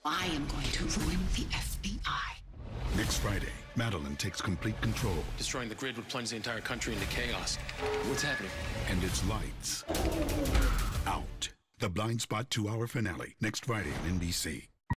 I am going to ruin the FBI. Next Friday, Madeline takes complete control. Destroying the grid would plunge the entire country into chaos. What's happening? And it's lights out. The Blindspot 2-hour finale, next Friday on NBC.